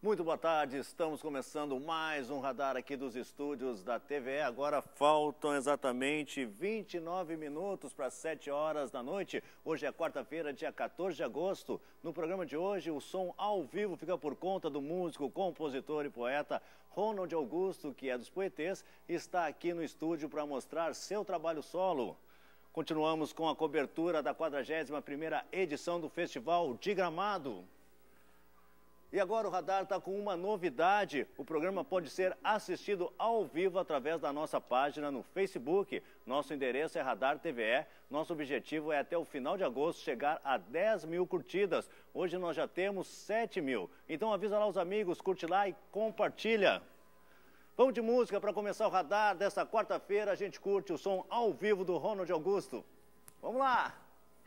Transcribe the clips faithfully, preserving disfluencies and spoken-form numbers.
Muito boa tarde, estamos começando mais um radar aqui dos estúdios da T V E. Agora faltam exatamente vinte e nove minutos para sete horas da noite. Hoje é quarta-feira, dia quatorze de agosto. No programa de hoje, o som ao vivo fica por conta do músico, compositor e poeta Ronald Augusto, que é dos Poetês, e está aqui no estúdio para mostrar seu trabalho solo. Continuamos com a cobertura da quadragésima primeira edição do Festival de Gramado. E agora o Radar está com uma novidade. O programa pode ser assistido ao vivo através da nossa página no Facebook. Nosso endereço é Radar T V E. Nosso objetivo é até o final de agosto chegar a dez mil curtidas. Hoje nós já temos sete mil. Então avisa lá os amigos, curte lá e compartilha. Vamos de música para começar o Radar desta quarta-feira. A gente curte o som ao vivo do Ronald Augusto. Vamos lá!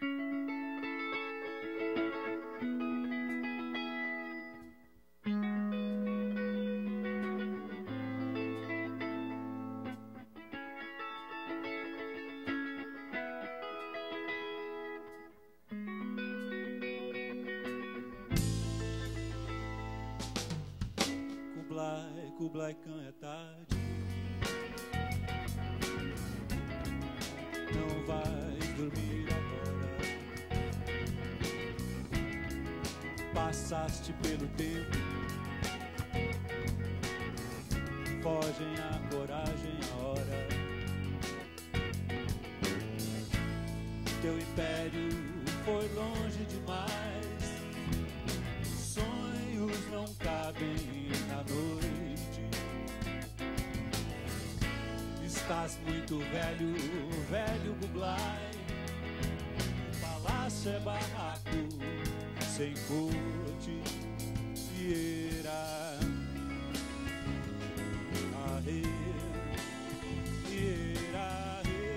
Kublai Khan é tarde, não vais dormir agora. Passaste pelo tempo, fogem a coragem, a hora. Teu império foi longe demais, sonhos não cabem na noite. Estás muito velho, velho Kublai. O palácio é barraco, sem corte e era. Arre, era.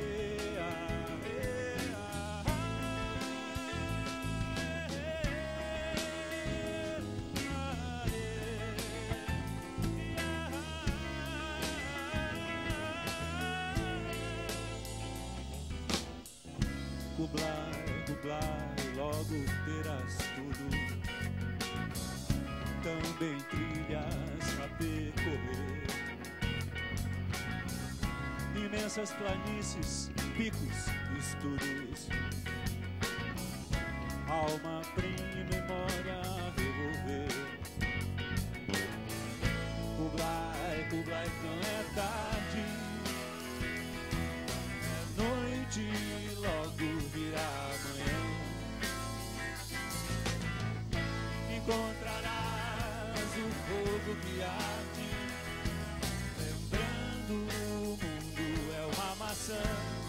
Kublai, Kublai, logo terás tudo, também trilhas a percorrer, imensas planícies, picos, estudos, alma, prima, memória a revolver. Kublai, Kublai, não é tarde, é noite, logo virá amanhã. Encontrarás o fogo que arde, lembrando o mundo é uma maçã.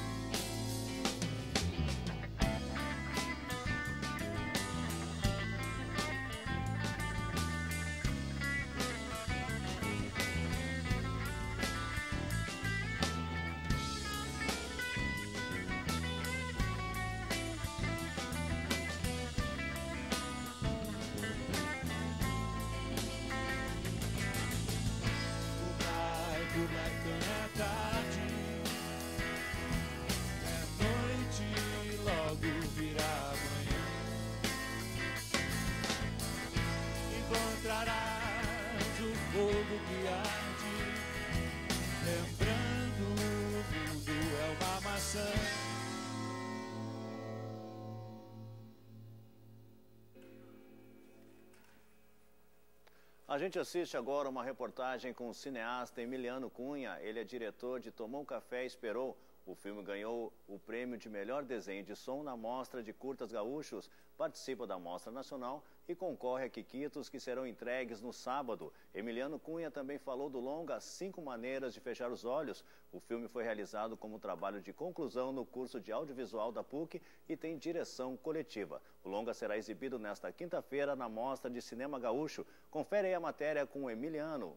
A gente assiste agora uma reportagem com o cineasta Emiliano Cunha. Ele é diretor de Tomou um Café e Esperou. O filme ganhou o prêmio de melhor desenho de som na Mostra de Curtas Gaúchos, participa da Mostra Nacional e concorre a Quiquitos que serão entregues no sábado. Emiliano Cunha também falou do longa Cinco Maneiras de Fechar os Olhos. O filme foi realizado como trabalho de conclusão no curso de audiovisual da P U C e tem direção coletiva. O longa será exibido nesta quinta-feira na Mostra de Cinema Gaúcho. Confere aí a matéria com o Emiliano.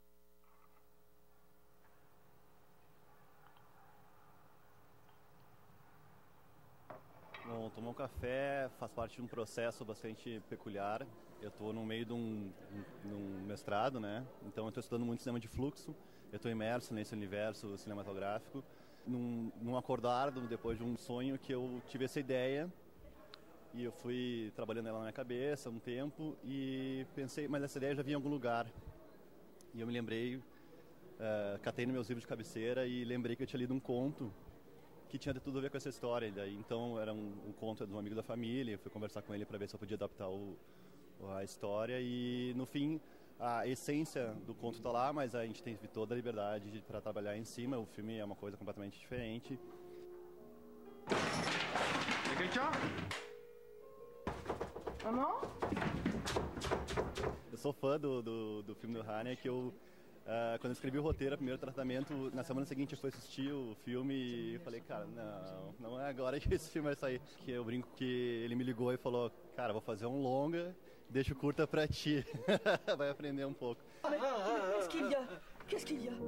Bom, Tomou um Café faz parte de um processo bastante peculiar. Eu estou no meio de um, um, um mestrado, né? Então eu estou estudando muito cinema de fluxo. Eu estou imerso nesse universo cinematográfico. Num, num acordar, depois de um sonho, que eu tive essa ideia E eu fui trabalhando ela na minha cabeça um tempo e pensei, mas essa ideia já vinha em algum lugar. E eu me lembrei, uh, catei nos meus livros de cabeceira e lembrei que eu tinha lido um conto que tinha tudo a ver com essa história. E daí, então, era um, um conto de um amigo da família, eu fui conversar com ele para ver se eu podia adaptar o, a história e, no fim, a essência do conto está lá, mas a gente teve toda a liberdade para trabalhar em cima. O filme é uma coisa completamente diferente. Eu sou fã do, do, do filme do Haneke, que eu, uh, quando eu escrevi o roteiro, o primeiro tratamento, na semana seguinte eu fui assistir o filme e eu falei, cara, não, não é agora que esse filme vai sair. Que eu brinco que ele me ligou e falou, cara, vou fazer um longa, deixa o curta pra ti, vai aprender um pouco. Qu'est-ce qu'il y a? Qu'est-ce qu'il y a?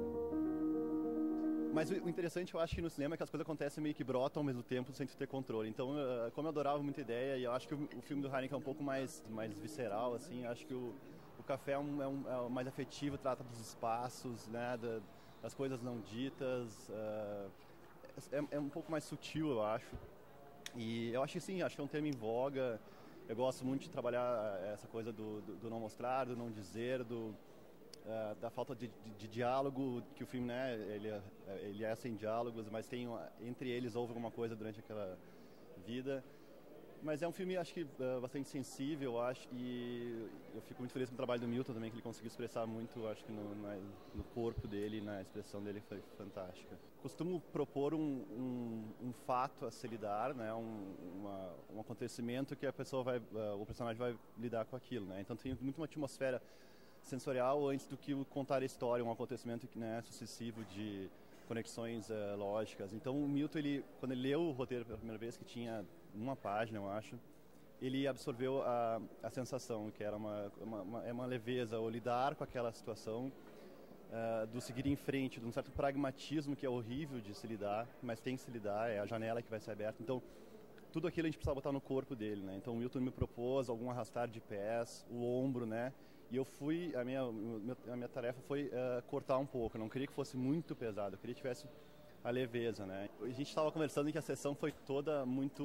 Mas o interessante, eu acho que no cinema é que as coisas acontecem meio que brotam ao mesmo tempo sem tu ter controle. Então, como eu adorava muita ideia, e eu acho que o, o filme do Haneke é um pouco mais, mais visceral, assim, acho que o, o Café é, um, é, um, é mais afetivo, trata dos espaços, né, da, das coisas não ditas, uh, é, é um pouco mais sutil, eu acho. E eu acho que sim, acho que é um tema em voga. Eu gosto muito de trabalhar essa coisa do, do, do não mostrar, do não dizer, do... Uh, da falta de, de, de diálogo, que o filme, né, ele, ele é sem diálogos, mas tem, entre eles houve alguma coisa durante aquela vida. Mas é um filme, acho que, uh, bastante sensível, acho, e eu fico muito feliz com o trabalho do Milton também, que ele conseguiu expressar muito, acho que no, na, no corpo dele, na expressão dele foi fantástica. Costumo propor um, um, um fato a se lidar, né, um, uma, um acontecimento que a pessoa vai, uh, o personagem vai lidar com aquilo, né, então tem muito uma atmosfera sensorial antes do que contar a história, um acontecimento, né, sucessivo de conexões uh, lógicas. Então o Milton, ele, quando ele leu o roteiro pela primeira vez, que tinha uma página, eu acho, ele absorveu a, a sensação, que era uma, uma, uma, é uma leveza, ou lidar com aquela situação, uh, do seguir em frente, de um certo pragmatismo que é horrível de se lidar, mas tem que se lidar, é a janela que vai ser aberta. Então tudo aquilo a gente precisa botar no corpo dele, né? Então o Milton me propôs algum arrastar de pés, o ombro, né? E eu fui, a minha, a minha tarefa foi uh, cortar um pouco, eu não queria que fosse muito pesado, eu queria que tivesse a leveza, né? A gente estava conversando que a sessão foi toda muito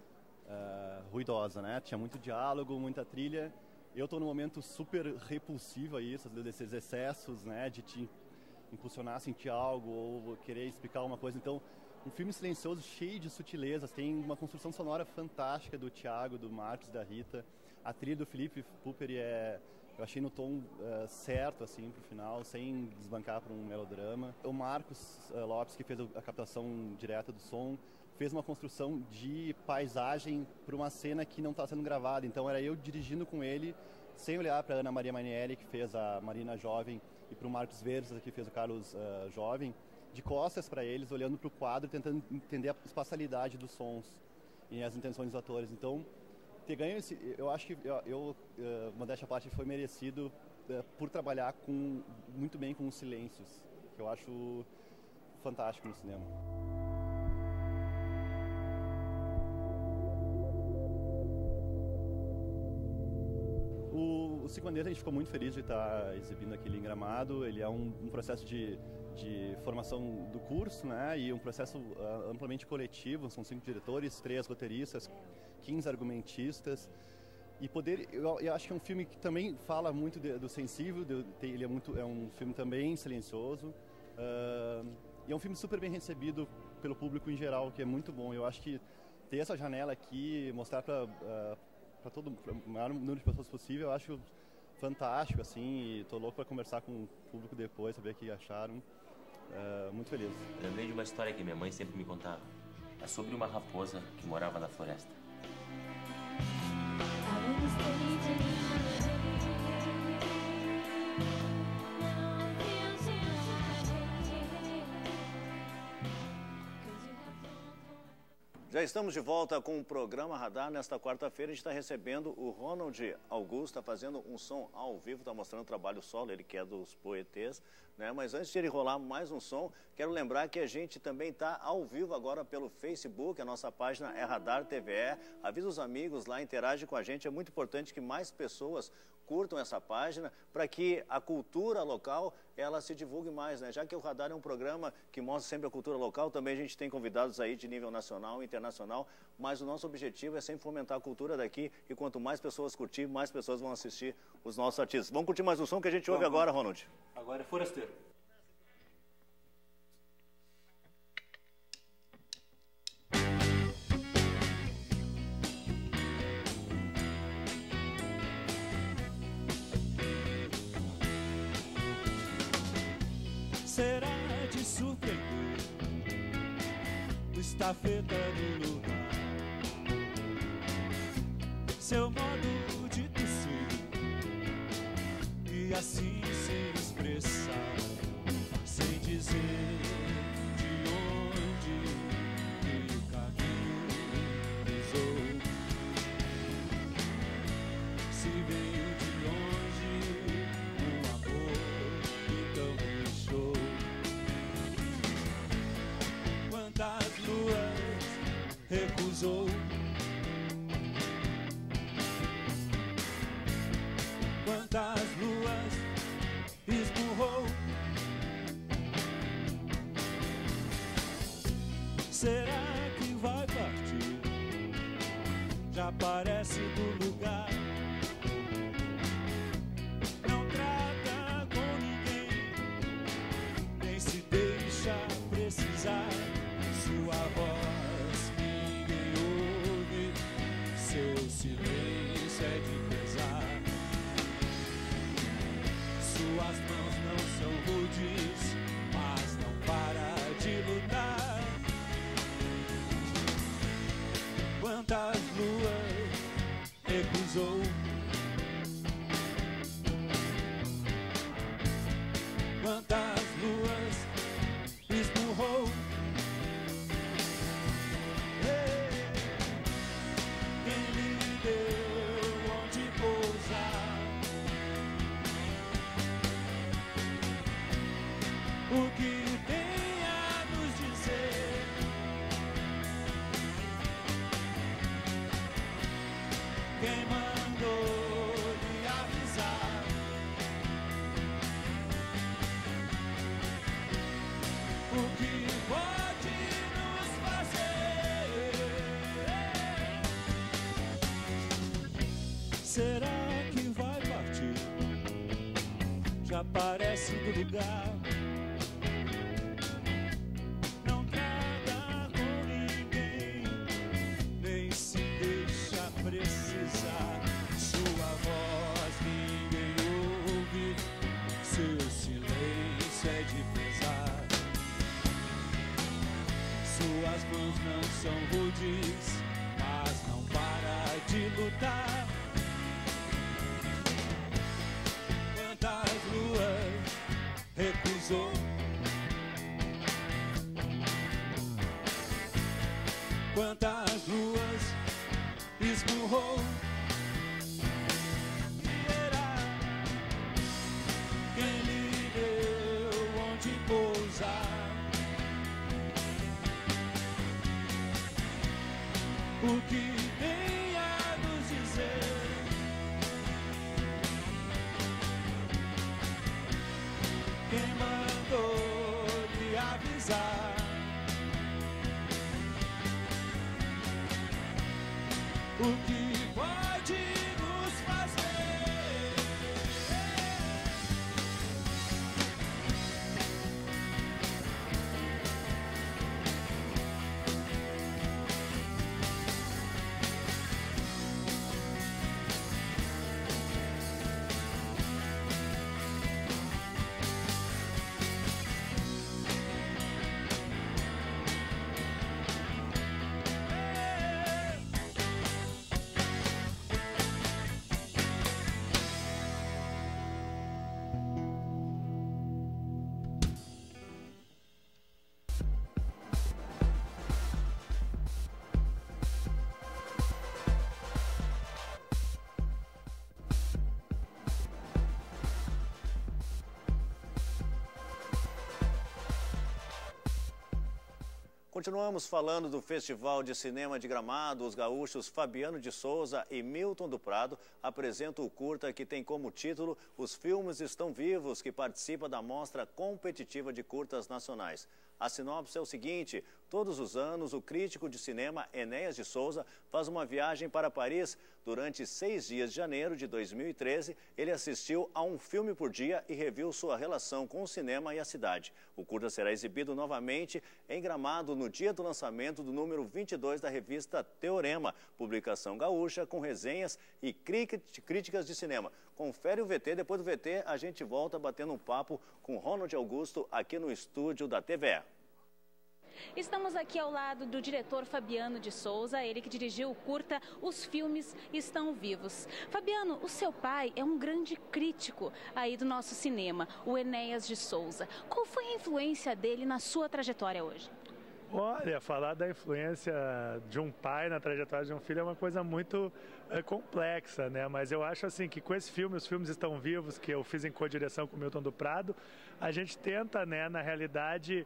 uh, ruidosa, né? Tinha muito diálogo, muita trilha. Eu estou num momento super repulsivo a isso, desses excessos, né? De te impulsionar a sentir algo ou querer explicar uma coisa. Então, um filme silencioso, cheio de sutilezas, tem uma construção sonora fantástica do Thiago, do Marcos, da Rita. A trilha do Felipe Puperi é... Eu achei no tom uh, certo, assim, pro final, sem desbancar para um melodrama. O Marcos uh, Lopes, que fez a captação direta do som, fez uma construção de paisagem para uma cena que não está sendo gravada. Então era eu dirigindo com ele, sem olhar para Ana Maria Manieri, que fez a Marina Jovem, e para o Marcos Verdes, que fez o Carlos uh, Jovem, de costas para eles, olhando para o quadro, tentando entender a espacialidade dos sons e as intenções dos atores. Então, ter ganho esse, eu acho que eu, eu uh, modéstia à parte, foi merecido uh, por trabalhar com, muito bem com os silêncios, que eu acho fantástico no cinema. O, o Cinco Bandeiras, a gente ficou muito feliz de estar exibindo aquele em Gramado. Ele é um, um processo de, de formação do curso, né? E um processo uh, amplamente coletivo. São cinco diretores, três roteiristas, quinze argumentistas, e poder, eu, eu acho que é um filme que também fala muito de, do sensível, de, tem, ele é muito, é um filme também silencioso, uh, e é um filme super bem recebido pelo público em geral, que é muito bom. Eu acho que ter essa janela aqui, mostrar para uh, para todo pra o maior número de pessoas possível, eu acho fantástico, assim, e tô louco para conversar com o público depois, saber o que acharam. Uh, muito feliz. Lembrei de uma história que minha mãe sempre me contava. É sobre uma raposa que morava na floresta. Já estamos de volta com o programa Radar. Nesta quarta-feira a gente está recebendo o Ronald Augusto, está fazendo um som ao vivo, está mostrando o trabalho solo, ele que é dos Poetês, né? Mas antes de ele rolar mais um som, quero lembrar que a gente também está ao vivo agora pelo Facebook, a nossa página é Radar T V E. Avisa os amigos lá, interage com a gente, é muito importante que mais pessoas curtam essa página para que a cultura local ela se divulgue mais, né? Já que o Radar é um programa que mostra sempre a cultura local, também a gente tem convidados aí de nível nacional e internacional, mas o nosso objetivo é sempre fomentar a cultura daqui e quanto mais pessoas curtir, mais pessoas vão assistir os nossos artistas. Vamos curtir mais um som que a gente ouve agora, Ronald. Agora é Forasteiro. Será de surpreender o estafeta do lugar, seu modo de tossir e assim se expressar, sem dizer de onde que o caminho cruzou, se veio de longe um amor, então deixou. Quantas luas recusou, quantas luas esmurrou. Será que vai partir? Já parece do lugar. Não trata com ninguém, nem se deixa precisar. Sua voz ninguém ouve, seu silêncio é de pesar. Suas mãos não são rudes, mas não para de lutar. Quantas luas recusou, quantas luas esmurrou. Quem lhe deu onde pousar? O que tem a nos dizer? Quem mandou lhe avisar? O que pode nos fazer? Será que vai partir? Já parece do lugar. Não trata com ninguém, nem se deixa precisar. Sua voz ninguém ouve, seu silêncio é de pesar. Suas mãos não são rudes, mas não para de lutar. Quantas luas recusou, quantas luas esmurrou. Será quem lhe deu onde pousar? O que tem a nos dizer? Quem mandou lhe avisar? O que pode nos fazer? Continuamos falando do Festival de Cinema de Gramado. Os gaúchos Fabiano de Souza e Milton do Prado apresentam o curta que tem como título Os Filmes Estão Vivos, que participa da mostra competitiva de curtas nacionais. A sinopse é o seguinte: todos os anos o crítico de cinema Enéas de Souza faz uma viagem para Paris. Durante seis dias de janeiro de dois mil e treze, ele assistiu a um filme por dia e reviu sua relação com o cinema e a cidade. O curta será exibido novamente em Gramado no dia do lançamento do número vinte e dois da revista Teorema, publicação gaúcha com resenhas e críticas de cinema. Confere o V T, depois do V T a gente volta batendo um papo com Ronald Augusto aqui no estúdio da T V E. Estamos aqui ao lado do diretor Fabiano de Souza, ele que dirigiu o curta Os Filmes Estão Vivos. Fabiano, o seu pai é um grande crítico aí do nosso cinema, o Enéas de Souza. Qual foi a influência dele na sua trajetória hoje? Olha, falar da influência de um pai na trajetória de um filho é uma coisa muito é, complexa, né? Mas eu acho assim que com esse filme, Os Filmes Estão Vivos, que eu fiz em co-direção com o Milton do Prado, a gente tenta, né, na realidade,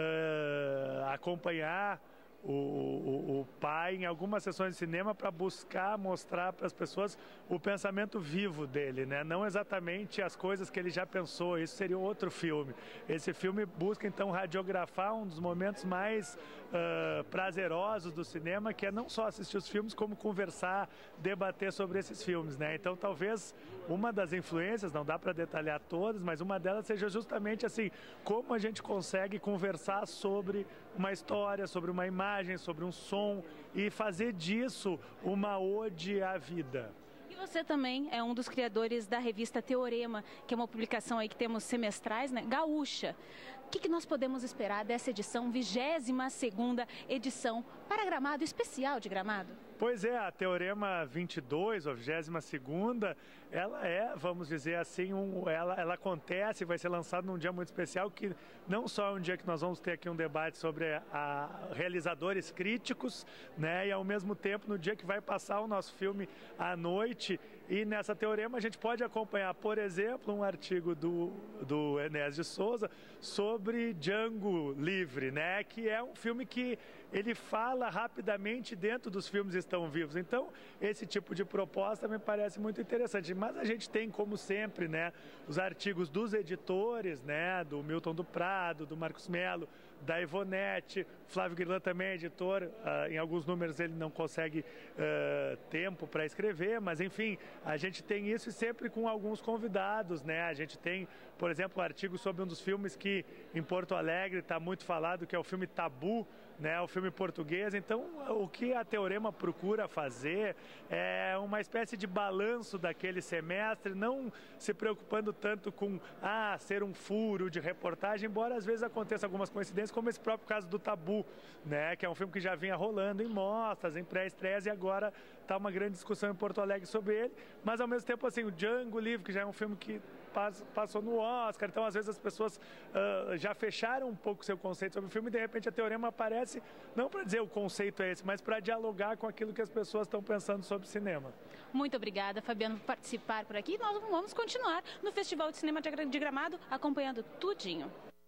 uh, acompanhar o, o, o pai em algumas sessões de cinema para buscar mostrar para as pessoas o pensamento vivo dele, né? Não exatamente as coisas que ele já pensou. Isso seria outro filme. Esse filme busca então radiografar um dos momentos mais uh, prazerosos do cinema, que é não só assistir os filmes, como conversar, debater sobre esses filmes, né? Então talvez uma das influências, não dá para detalhar todas, mas uma delas seja justamente assim, como a gente consegue conversar sobre uma história, sobre uma imagem, sobre um som e fazer disso uma ode à vida. E você também é um dos criadores da revista Teorema, que é uma publicação aí que temos semestrais, né? Gaúcha. O que, que nós podemos esperar dessa edição, vigésima segunda edição para Gramado, especial de Gramado? Pois é, a Teorema vinte e dois, a vigésima segunda, ela é, vamos dizer assim, um, ela, ela acontece, vai ser lançada num dia muito especial, que não só é um dia que nós vamos ter aqui um debate sobre a, a realizadores críticos, né, e ao mesmo tempo no dia que vai passar o nosso filme à noite. E nessa Teorema a gente pode acompanhar, por exemplo, um artigo do, do Enéas de Souza sobre Django Livre, né? Que é um filme que ele fala rapidamente dentro dos filmes Estão Vivos. Então, esse tipo de proposta me parece muito interessante. Mas a gente tem, como sempre, né, os artigos dos editores, né, do Milton do Prado, do Marcos Melo, da Ivonete, Flávio Guirlan também é editor, uh, em alguns números ele não consegue uh, tempo para escrever, mas enfim, a gente tem isso e sempre com alguns convidados, né? A gente tem, por exemplo, um artigo sobre um dos filmes que em Porto Alegre está muito falado, que é o filme Tabu, né, o filme português. Então, o que a Teorema procura fazer é uma espécie de balanço daquele semestre, não se preocupando tanto com ah, ser um furo de reportagem, embora às vezes aconteça algumas coincidências, como esse próprio caso do Tabu, né, que é um filme que já vinha rolando em mostras, em pré-estreias, e agora está uma grande discussão em Porto Alegre sobre ele, mas ao mesmo tempo assim, o Django Livre, que já é um filme que passou no Oscar, então às vezes as pessoas uh, já fecharam um pouco seu conceito sobre o filme e de repente a Teorema aparece, não para dizer o conceito é esse, mas para dialogar com aquilo que as pessoas estão pensando sobre cinema. Muito obrigada, Fabiano, por participar por aqui. Nós vamos continuar no Festival de Cinema de Gramado, acompanhando tudinho.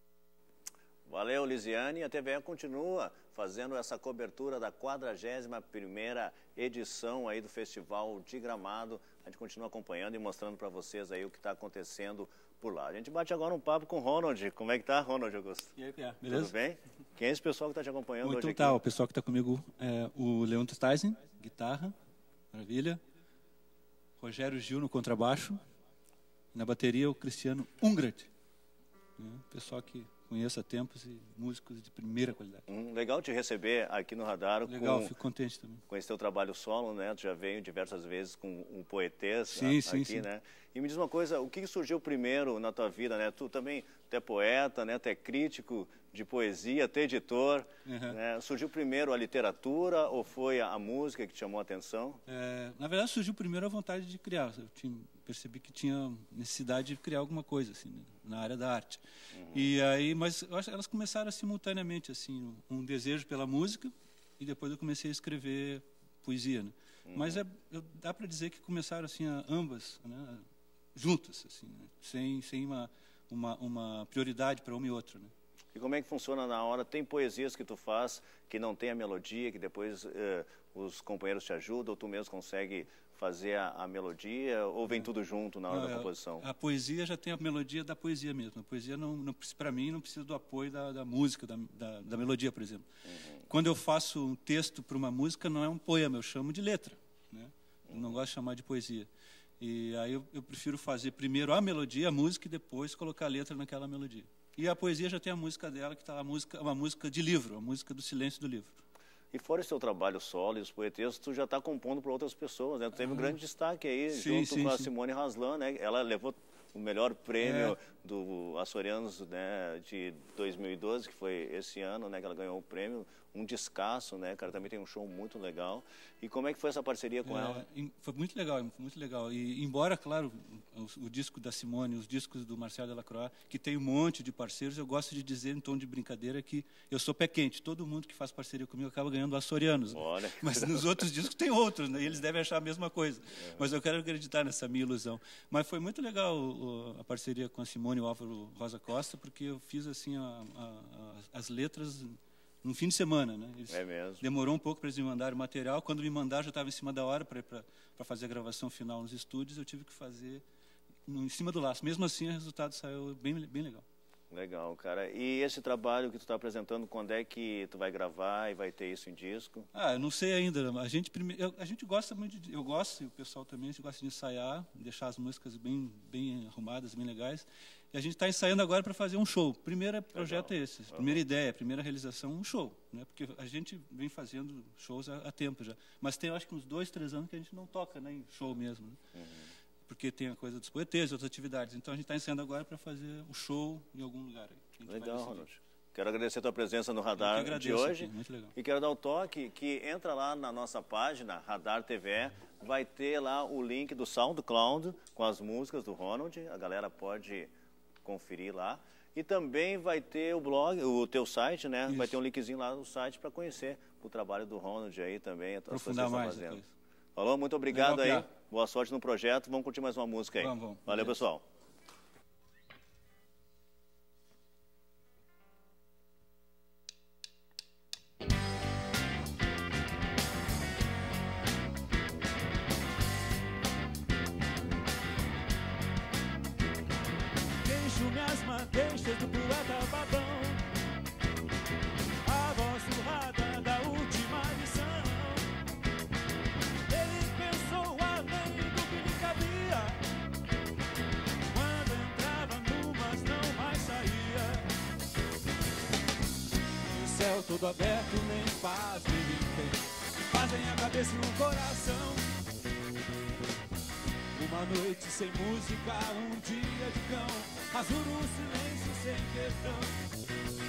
Valeu, Lisiane. A T V E continua fazendo essa cobertura da quadragésima primeira edição aí do Festival de Gramado. A gente continua acompanhando e mostrando para vocês aí o que está acontecendo por lá. A gente bate agora um papo com o Ronald. Como é que tá, Ronald Augusto? E aí, Pia? Beleza? Tudo bem? Quem é esse pessoal que está te acompanhando Bom, hoje então aqui? Tá, o pessoal que está comigo é o Leon Tyson, guitarra, maravilha. Rogério Gil no contrabaixo. E na bateria o Cristiano Ungrat. Né? Pessoal que conheço há tempos e músicos de primeira qualidade. Hum, legal te receber aqui no Radar. Legal, com, fico contente também. Com esse teu trabalho solo, né? Tu já veio diversas vezes com um poetês sim, a, sim, aqui, sim. né? E me diz uma coisa, o que surgiu primeiro na tua vida, né? Tu também, tu é poeta, né? Tu é crítico de poesia, tu é editor, uhum. né? Surgiu primeiro a literatura ou foi a, a música que te chamou a atenção? É, na verdade, surgiu primeiro a vontade de criar. Eu tinha, percebi que tinha necessidade de criar alguma coisa, assim, né? Na área da arte. Uhum. E aí, mas eu acho que elas começaram simultaneamente, assim, um desejo pela música e depois eu comecei a escrever poesia, né? Uhum. Mas é, eu, dá para dizer que começaram assim a, ambas, né? Juntas, assim, né? sem sem uma, uma uma prioridade para uma e outra, né? E como é que funciona na hora? Tem poesias que tu faz que não tem a melodia, que depois eh, os companheiros te ajudam, ou tu mesmo consegue fazer a, a melodia, ou vem tudo junto na hora Não, da é, composição? A poesia já tem a melodia da poesia mesmo. A poesia, não, não, para mim, não precisa do apoio da, da música, da, da, da melodia, por exemplo. Uhum. Quando eu faço um texto para uma música, não é um poema, eu chamo de letra, né? Eu não gosto de chamar de poesia. E aí eu, eu prefiro fazer primeiro a melodia, a música, e depois colocar a letra naquela melodia. E a poesia já tem a música dela, que está a música, uma música de livro, a música do silêncio do livro. E fora esse teu trabalho solo e os poetesas, tu já está compondo para outras pessoas, né? Tu teve um grande destaque aí, sim, junto sim, com a sim. Simone Haslan, né? Ela levou o melhor prêmio É. do Açorianos, né, de dois mil e doze, que foi esse ano, né, que ela ganhou o prêmio. Um descasso, né, cara? Também tem um show muito legal. E como é que foi essa parceria com É, ela? em- Foi muito legal, foi muito legal. E embora, claro, o, o disco da Simone, os discos do Marcel Delacroix, que tem um monte de parceiros, eu gosto de dizer em tom de brincadeira que eu sou pé quente. Todo mundo que faz parceria comigo acaba ganhando açorianos. né? Olha. Mas nos outros discos tem outros, né? E eles devem achar a mesma coisa. Mas eu quero acreditar nessa minha ilusão. Mas foi muito legal o- a parceria com a Simone e o Álvaro Rosa Costa, porque eu fiz assim a- a- a- as letras no fim de semana, né? Eles- É mesmo. Demorou um pouco para eles me mandarem o material. Quando me mandaram, já estava em cima da hora para fazer a gravação final nos estúdios. Eu tive que fazer no, em cima do laço. Mesmo assim, o resultado saiu bem, bem legal. Legal, cara. E esse trabalho que tu está apresentando, quando é que tu vai gravar e vai ter isso em disco? Ah, eu não sei ainda. A gente, prime... eu- a gente gosta muito de... Eu gosto, e o pessoal também, a gente gosta de ensaiar, deixar as músicas bem, bem arrumadas, bem legais. E a gente está ensaiando agora para fazer um show. Primeiro projeto é esse. Primeira ideia, primeira realização, um show. Né? Porque a gente vem fazendo shows há, há tempo já. Mas tem, acho que uns dois, três anos que a gente não toca, né, em show mesmo. Né? Porque tem a coisa dos poetês, outras atividades. Então a gente está ensaiando agora para fazer o show em algum lugar. Aí. A gente vai Legal, decidir. Ronald. Quero agradecer a tua presença no Eu que Radar de agradeço hoje. aqui, muito legal. E quero dar o toque que entra lá na nossa página, Radar T V, vai ter lá o link do SoundCloud com as músicas do Ronald. A galera pode conferir lá. E também vai ter o blog, o teu site, né? Isso. Vai ter um linkzinho lá no site para conhecer o trabalho do Ronald aí também. As coisas que Aprofundar estão mais fazendo. depois. Falou? Muito obrigado Legal, aí. Piá. Boa sorte no projeto. Vamos curtir mais uma música aí. Vamos, vamos. Valeu, Beleza. pessoal. Deixo-me as madeixas do poeta babão, a voz surrada da última lição. Ele pensou além do que lhe cabia, quando entrava no mas não mais saía. E o céu todo aberto nem faz nem tem, fazem a cabeça e o coração. Uma noite sem música, um dia de cão, rasura o silêncio sem questão.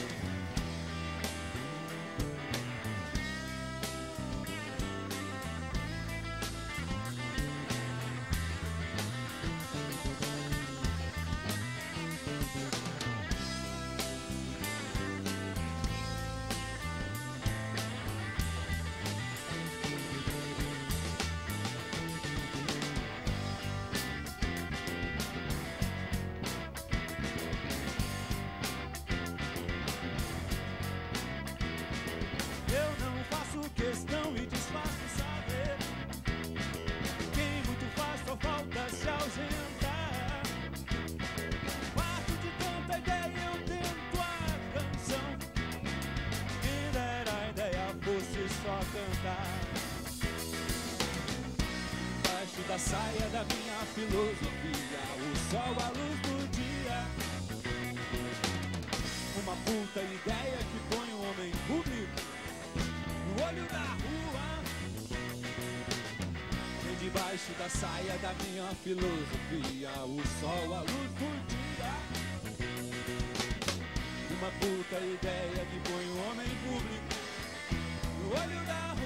Eu não faço questão e disfarço saber. Quem muito faz só falta se ausentar. Parto de tanta ideia, eu tento a canção. Quem dera a ideia fosse só cantar. Embaixo da saia da minha filosofia, o sol, a luz do dia. Uma puta ideia que põe o homem público no olho da rua. Vem debaixo da saia da minha filosofia, o sol, a luz do dia. Uma puta ideia que põe o homem público no olho da rua.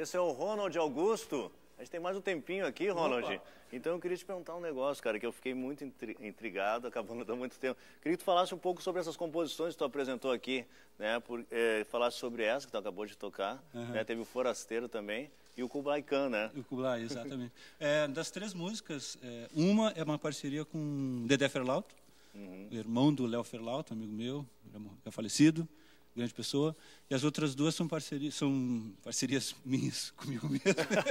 Esse é o Ronald Augusto. A gente tem mais um tempinho aqui, Ronald. Opa. Então eu queria te perguntar um negócio, cara, que eu fiquei muito intrigado, acabou não dando muito tempo. Queria que tu falasse um pouco sobre essas composições que tu apresentou aqui, né? Por, é, falasse sobre essa que tu acabou de tocar, uhum. né? Teve o Forasteiro também e o Kublai Khan, né? O Kublai, exatamente. é, das três músicas, é, uma é uma parceria com Dedé Ferlauto, uhum. irmão do Léo Ferlauto, amigo meu, é falecido. Grande pessoa, e as outras duas são parcerias, são parcerias minhas comigo mesmo,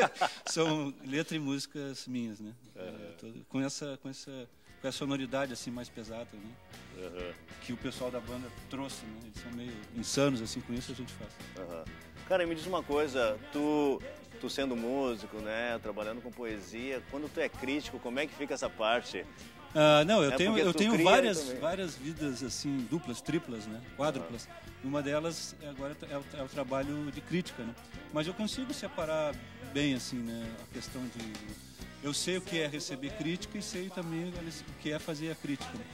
são letra e músicas minhas, né? Uhum. Tô, com essa, com essa, com essa sonoridade assim mais pesada, né? Uhum. Que o pessoal da banda trouxe, né? Eles são meio insanos assim, com isso a gente faz. Uhum. Cara, me diz uma coisa, tu, tu sendo músico, né? Trabalhando com poesia, quando tu é crítico, como é que fica essa parte? Ah, não, eu é tenho, eu tenho várias, várias vidas assim, duplas, triplas, né? Quádruplas. Uhum. Uma delas agora é o, é o trabalho de crítica, né? Mas eu consigo separar bem assim, né? A questão de eu sei o que é receber crítica e sei também o que é fazer a crítica. Né?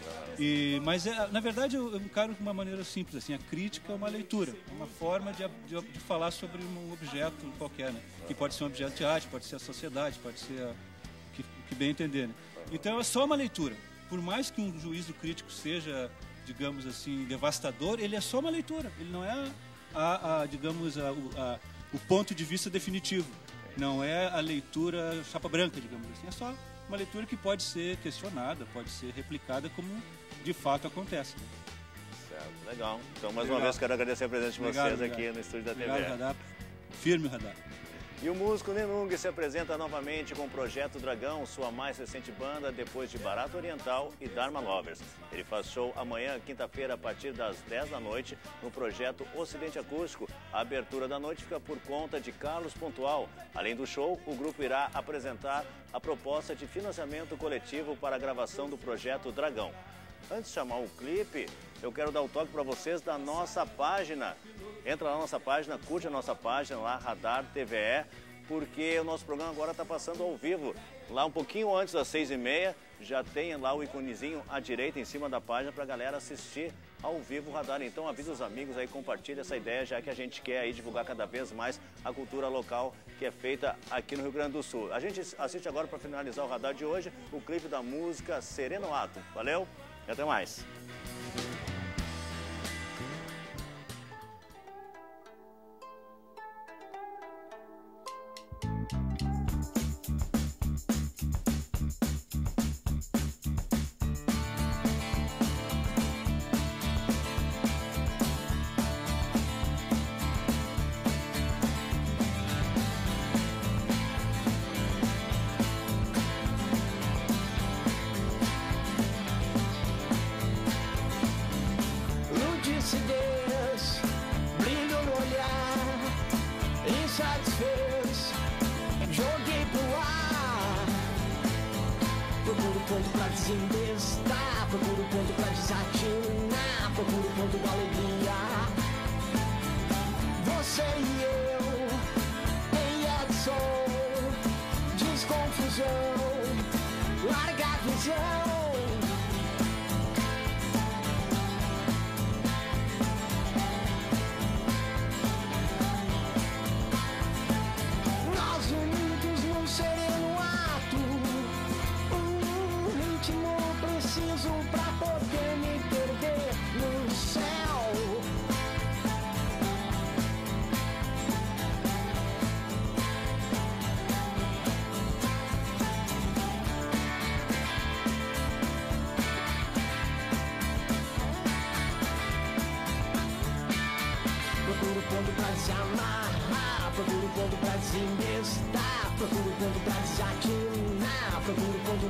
E mas é, na verdade eu, eu encaro de uma maneira simples assim. A crítica é uma leitura, uma forma de, de, de falar sobre um objeto qualquer, né? Que pode ser um objeto de arte, pode ser a sociedade, pode ser a, o que, que bem entender. Né? Então é só uma leitura. Por mais que um juízo crítico seja, digamos assim, devastador, ele é só uma leitura. Ele não é, a, a, digamos, a, a, o ponto de vista definitivo. Não é a leitura chapa branca, digamos assim. É só uma leitura que pode ser questionada, pode ser replicada como de fato acontece. Né? Certo, legal. Então, mais legal. Uma vez, quero agradecer a presença de obrigado, vocês obrigado. Aqui no estúdio da T V. Obrigado, Radar. Firme o radar. E o músico Nenung se apresenta novamente com o Projeto Dragão, sua mais recente banda, depois de Barato Oriental e Dharma Lovers. Ele faz show amanhã, quinta-feira, a partir das dez da noite, no Projeto Ocidente Acústico. A abertura da noite fica por conta de Carlos Pontual. Além do show, o grupo irá apresentar a proposta de financiamento coletivo para a gravação do Projeto Dragão. Antes de chamar o clipe, eu quero dar o toque para vocês da nossa página. Entra lá na nossa página, curte a nossa página lá, Radar T V E, porque o nosso programa agora está passando ao vivo. Lá um pouquinho antes das seis e meia, já tem lá o iconezinho à direita em cima da página para a galera assistir ao vivo o Radar. Então avisa os amigos aí, compartilha essa ideia, já que a gente quer aí divulgar cada vez mais a cultura local que é feita aqui no Rio Grande do Sul. A gente assiste agora para finalizar o Radar de hoje, o clipe da música Sereno Ato. Valeu e até mais. Brilho no olhar, insatisfez, joguei pro ar. Procuro ponto pra desembestar, procuro ponto pra desatinar, procuro ponto da alegria. Você e eu, em Edson, desconfusão, larga a visão. Pra poder me perder no céu. Procuro ponto pra se amarrar, procuro ponto pra desembestar, procuro ponto pra desatinar, procuro ponto